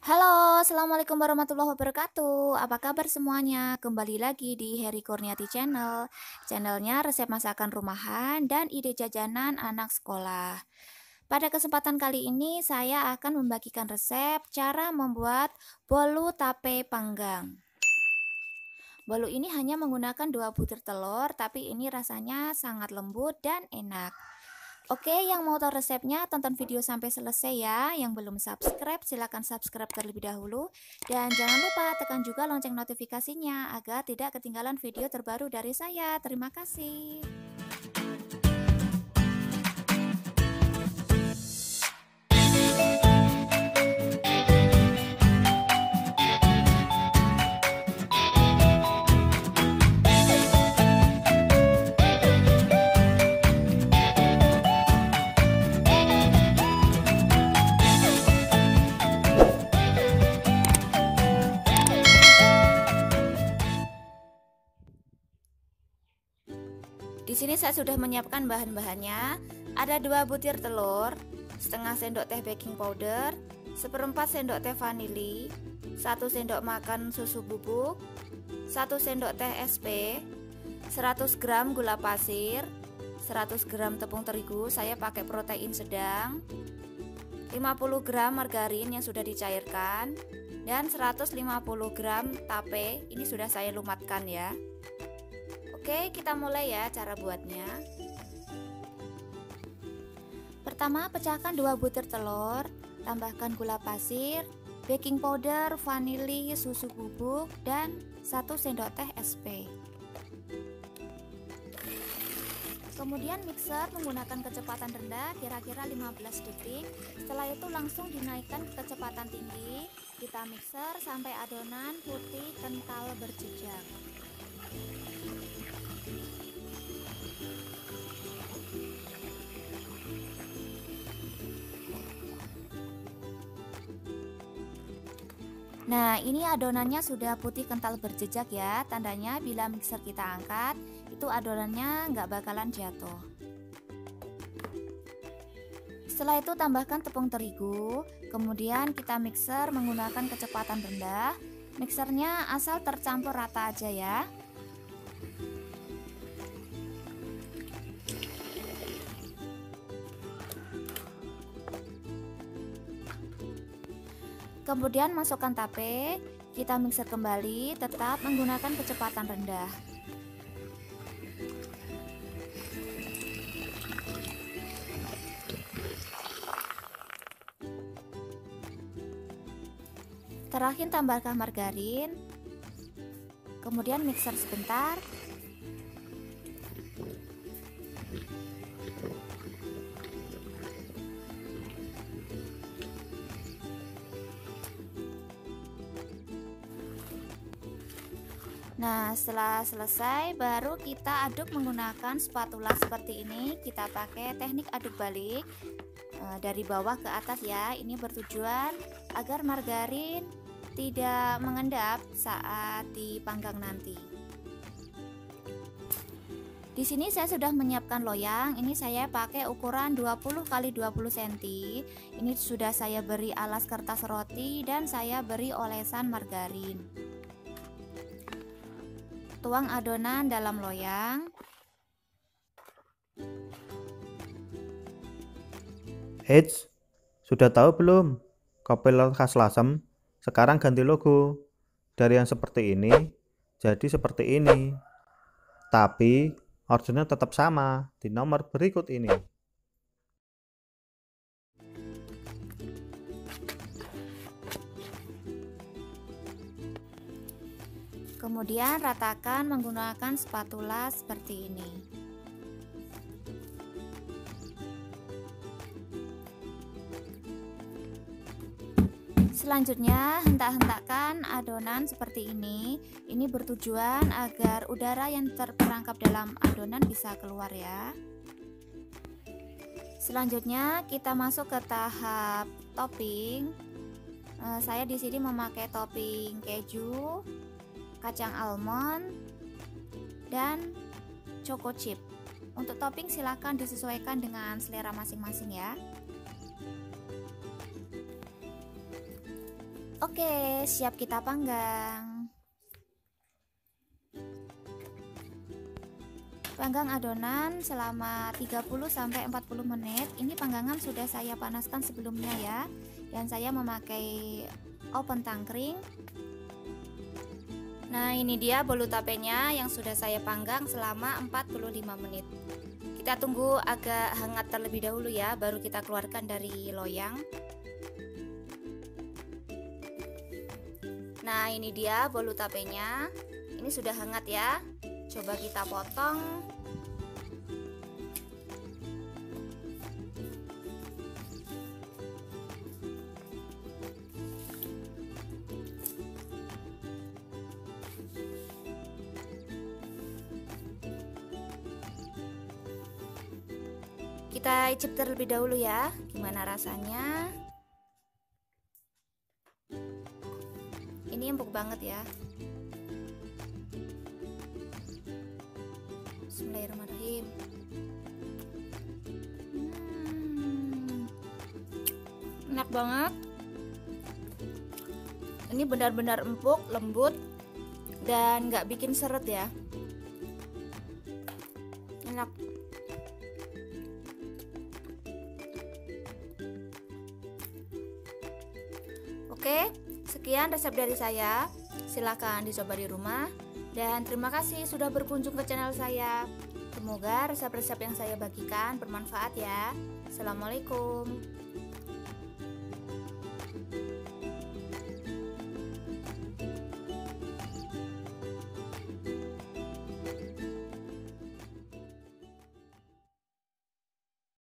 Halo, assalamualaikum warahmatullahi wabarakatuh. Apa kabar semuanya? Kembali lagi di Heri Kurniati Channel. Channelnya resep masakan rumahan dan ide jajanan anak sekolah. Pada kesempatan kali ini saya akan membagikan resep cara membuat bolu tape panggang. Bolu ini hanya menggunakan 2 butir telur, tapi ini rasanya sangat lembut dan enak. Oke, yang mau tahu resepnya tonton video sampai selesai ya. Yang belum subscribe silahkan subscribe terlebih dahulu. Dan jangan lupa tekan juga lonceng notifikasinya agar tidak ketinggalan video terbaru dari saya. Terima kasih. Di sini saya sudah menyiapkan bahan-bahannya. Ada 2 butir telur, setengah sendok teh baking powder, 1/4 sendok teh vanili, 1 sendok makan susu bubuk, 1 sendok teh SP, 100 gram gula pasir, 100 gram tepung terigu, saya pakai protein sedang, 50 gram margarin yang sudah dicairkan, dan 150 gram tape, ini sudah saya lumatkan ya. Oke, kita mulai ya cara buatnya. Pertama, pecahkan 2 butir telur, tambahkan gula pasir, baking powder, vanili, susu bubuk, dan 1 sendok teh SP. Kemudian mixer menggunakan kecepatan rendah kira-kira 15 detik. Setelah itu langsung dinaikkan ke kecepatan tinggi. Kita mixer sampai adonan putih kental berjejak. Nah, ini adonannya sudah putih kental berjejak ya. Tandanya bila mixer kita angkat, itu adonannya nggak bakalan jatuh. Setelah itu tambahkan tepung terigu. Kemudian kita mixer menggunakan kecepatan rendah. Mixernya asal tercampur rata aja ya. Kemudian masukkan tape, kita mixer kembali, tetap menggunakan kecepatan rendah. Terakhir tambahkan margarin, kemudian mixer sebentar. Nah, setelah selesai baru kita aduk menggunakan spatula seperti ini. Kita pakai teknik aduk balik dari bawah ke atas ya. Ini bertujuan agar margarin tidak mengendap saat dipanggang nanti. Di sini saya sudah menyiapkan loyang. Ini saya pakai ukuran 20 x 20 cm. Ini sudah saya beri alas kertas roti dan saya beri olesan margarin. Tuang adonan dalam loyang. Eits, sudah tahu belum? Kopelor khas Lasem sekarang ganti logo. Dari yang seperti ini jadi seperti ini. Tapi ordernya tetap sama di nomor berikut ini. Kemudian ratakan menggunakan spatula seperti ini. Selanjutnya hentak-hentakkan adonan seperti ini. Ini bertujuan agar udara yang terperangkap dalam adonan bisa keluar ya. Selanjutnya kita masuk ke tahap topping. Saya di sini memakai topping keju, kacang almond, dan choco chip. Untuk topping silakan disesuaikan dengan selera masing-masing ya. Oke, siap kita panggang. Panggang adonan selama 30-40 menit. Ini panggangan sudah saya panaskan sebelumnya ya. Dan saya memakai oven tangkring. Nah, ini dia bolu tapenya yang sudah saya panggang selama 45 menit. Kita tunggu agak hangat terlebih dahulu ya, baru kita keluarkan dari loyang. Nah, ini dia bolu tapenya. Ini sudah hangat ya. Coba kita potong. Kita icip terlebih dahulu ya, gimana rasanya. Ini empuk banget ya. Bismillahirrahmanirrahim. Enak banget. Ini benar-benar empuk, lembut, dan nggak bikin seret ya. Enak. Oke, sekian resep dari saya. Silahkan dicoba di rumah. Dan terima kasih sudah berkunjung ke channel saya. Semoga resep-resep yang saya bagikan bermanfaat ya. Assalamualaikum.